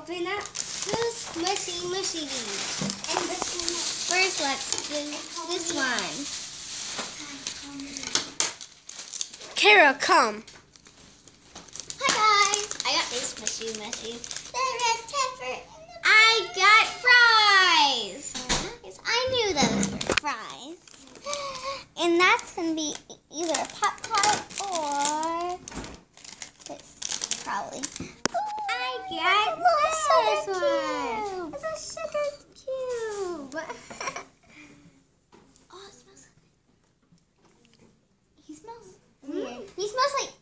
open up two Smushy Mushies. And this one. First, let's do this one. Kara, come. Hi guys. I got these Smushy Mushies. The red pepper. I got fries. I knew those were fries. And that's going to be either a Pop-Tart or this, probably. I got this one. It's a sugar cube. Oh, it smells. He smells weird. He smells like